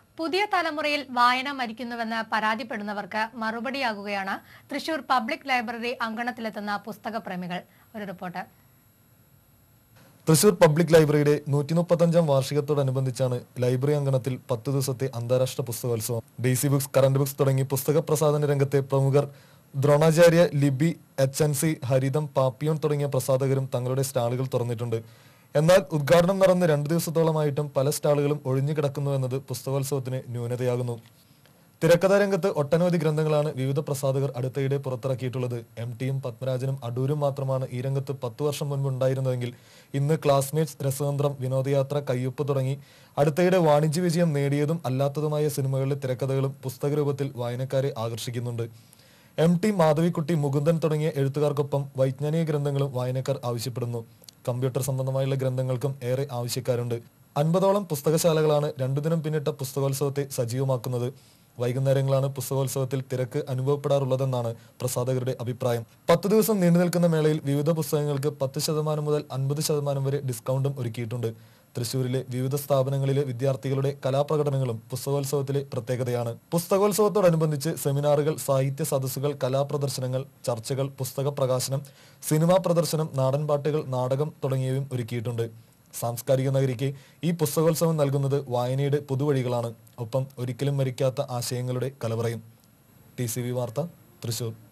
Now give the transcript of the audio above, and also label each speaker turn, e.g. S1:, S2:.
S1: പുതിയ തലമുറയിൽ വായന മരിക്കുന്നുവെന്ന് പരാതിപ്പെടുന്നവർക്ക് മറുപടിയാകുകയാണ് തൃശൂർ പബ്ലിക് ലൈബ്രറി അങ്കണത്തിലെത്തുന്ന പുസ്തകപ്രേമികൾ. ഒരു റിപ്പോർട്ട്.
S2: തൃശൂർ പബ്ലിക് ലൈബ്രറിയുടെ 135ാം വാർഷികത്തോടനുബന്ധിച്ചാണ് ലൈബ്രറി അങ്കണത്തിൽ 10 ദിവസത്തെ അന്താരാഷ്ട്ര പുസ്തകോത്സവം. ഡെയ്സി ബുക്സ്, കറന്റ് ബുക്സ് തുടങ്ങി പുസ്തക പ്രസാധന രംഗത്തെ പ്രമുഖർ ദ്രോണാചാര്യ, ലിബി, HNC, ഹരിതം, പാപ്പിയോൺ തുടങ്ങിയ പ്രസാധകരും തങ്ങളുടെ സ്റ്റാളുകൾ തുറന്നിട്ടുണ്ട്. എന്നാൽ ഉദ്ഘാടനം നടന്ന് 2 ദിവസത്തോളമായിട്ടും പല സ്റ്റാളുകളും ഒഴിഞ്ഞുകിടക്കുന്നു എന്നത് പുസ്തകോത്സവത്തിന് ന്യൂനതയാകുന്നു. തിരക്കഥാ രംഗത്ത് ഒട്ടനവധി ഗ്രന്ഥങ്ങളാണ് വിവിധ പ്രസാധകർ അടുത്തയിടെ പുറത്തിറക്കിയിട്ടുള്ളത്. MTയും പത്മരാജനും അടൂരും മാത്രമാണ് ഈ രംഗത്ത് 10 വർഷം മുൻപ് ഉണ്ടായിരുന്നതെങ്കിൽ ഇന്ന് ക്ലാസ്മേറ്റ്സ്, രസതന്ത്രം, വിനോദയാത്ര, കയ്യൊപ്പ് തുടങ്ങി അടുത്തയിടെ വാണിജ്യ വിജയം നേടിയതും അല്ലാത്തതുമായ സിനിമകളിലെ തിരക്കഥകളും പുസ്തക രൂപത്തിൽ വായനക്കാരെ ആകർഷിക്കുന്നുണ്ട്. MT, മാധവിക്കുട്ടി, മുകുന്ദൻ തുടങ്ങിയ എഴുത്തുകാർക്കൊപ്പം വൈജ്ഞാനിക ഗ്രന്ഥങ്ങളും വായനക്കാർ ആവശ്യപ്പെടുന്നു. കമ്പ്യൂട്ടർ സംബന്ധമായുള്ള ഗ്രന്ഥങ്ങൾക്കും ഏറെ ആവശ്യക്കാരുണ്ട്. 50ഓളം പുസ്തകശാലകളാണ് 2 ദിനം പിന്നിട്ട പുസ്തകോത്സവത്തെ സജീവമാക്കുന്നത്. വൈകുന്നേരങ്ങളാണ് പുസ്തകോത്സവത്തിൽ തിരക്ക് അനുഭവപ്പെടാറുള്ളതെന്നാണ് പ്രസാധകരുടെ അഭിപ്രായം. 10 ദിവസം നീണ്ടുനിൽക്കുന്ന മേളയിൽ വിവിധ പുസ്തകങ്ങൾക്ക് 10% മുതൽ 50% വരെ ഡിസ്കൗണ്ടും ഒരുക്കിയിട്ടുണ്ട്. തൃശൂരിലെ വിവിധ സ്ഥാപനങ്ങളിലെ വിദ്യാർത്ഥികളുടെ കലാപ്രകടനങ്ങളും പുസ്തകോത്സവത്തിലെ പ്രത്യേകതയാണ്. പുസ്തകോത്സവത്തോടനുബന്ധിച്ച് സെമിനാറുകൾ, സാഹിത്യ സദസ്സുകൾ, കലാപ്രദർശനങ്ങൾ, ചർച്ചകൾ, പുസ്തക പ്രകാശനം, സിനിമാ പ്രദർശനം, നാടൻപാട്ടുകൾ, നാടകം തുടങ്ങിയവയും ഒരുക്കിയിട്ടുണ്ട്. സാംസ്കാരിക നഗരിക്ക് ഈ പുസ്തകോത്സവം നൽകുന്നത് വായനയുടെ പുതുവഴികളാണ്. ഒപ്പം ഒരിക്കലും മരിക്കാത്ത ആശയങ്ങളുടെ കലവറയും. TCV വാർത്ത, തൃശൂർ.